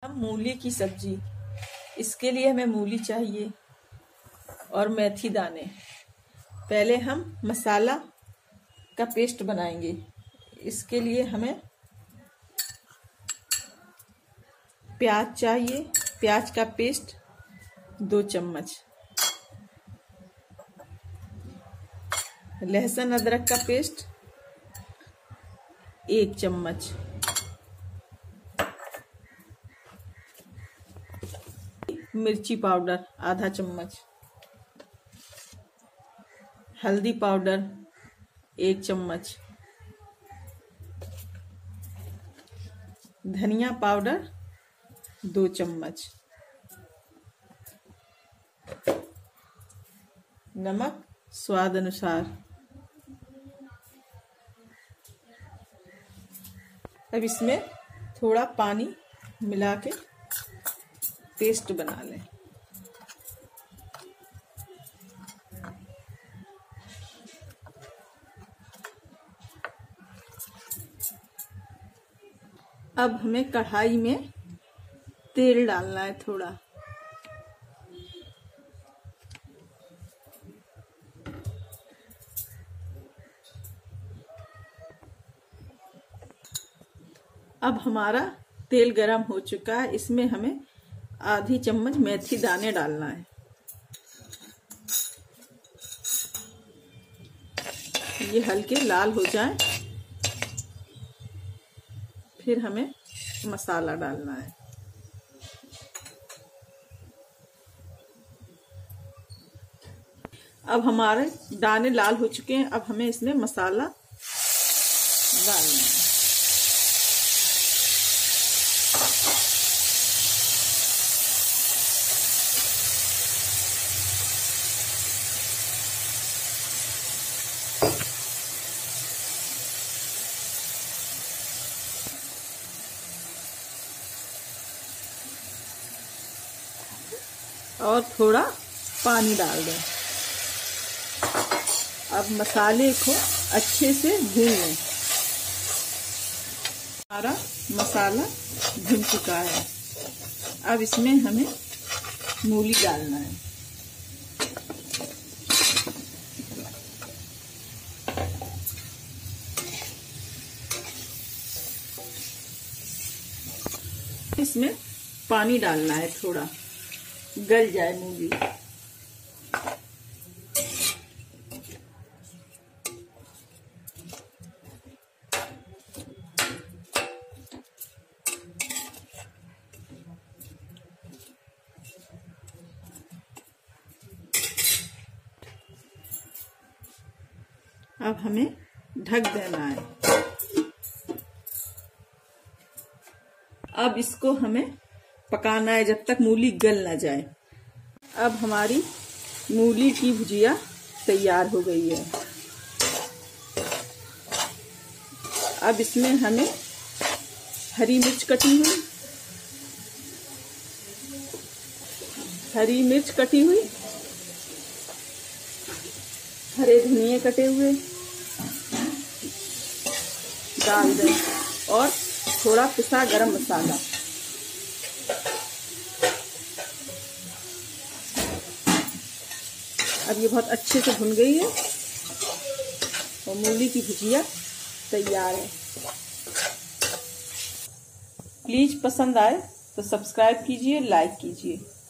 हम मूली की सब्जी। इसके लिए हमें मूली चाहिए और मेथी दाने। पहले हम मसाला का पेस्ट बनाएंगे। इसके लिए हमें प्याज चाहिए। प्याज का पेस्ट 2 चम्मच, लहसुन अदरक का पेस्ट 1 चम्मच, मिर्ची पाउडर आधा चम्मच, हल्दी पाउडर 1 चम्मच, धनिया पाउडर 2 चम्मच, नमक स्वाद अनुसार। अब इसमें थोड़ा पानी मिला के पेस्ट बना लें। अब हमें कढ़ाई में तेल डालना है थोड़ा। अब हमारा तेल गरम हो चुका है। इसमें हमें आधी चम्मच मेथी दाने डालना है। ये हल्के लाल हो जाए, फिर हमें मसाला डालना है। अब हमारे दाने लाल हो चुके हैं। अब हमें इसमें मसाला डालना है। और थोड़ा पानी डाल दें। अब मसाले को अच्छे से भून लें। हमारा मसाला भुन चुका है। अब इसमें हमें मूली डालना है। इसमें पानी डालना है, थोड़ा गल जाए मूली। अब हमें ढक देना है। अब इसको हमें पकाना है जब तक मूली गल ना जाए। अब हमारी मूली की भुजिया तैयार हो गई है। अब इसमें हमें हरी मिर्च कटी हुई, हरे धनिए कटे हुए डाल दें और थोड़ा पिसा गरम मसाला। अब ये बहुत अच्छे से भुन गई है और मूली की भुजिया तैयार है। प्लीज पसंद आए तो सब्सक्राइब कीजिए, लाइक कीजिए।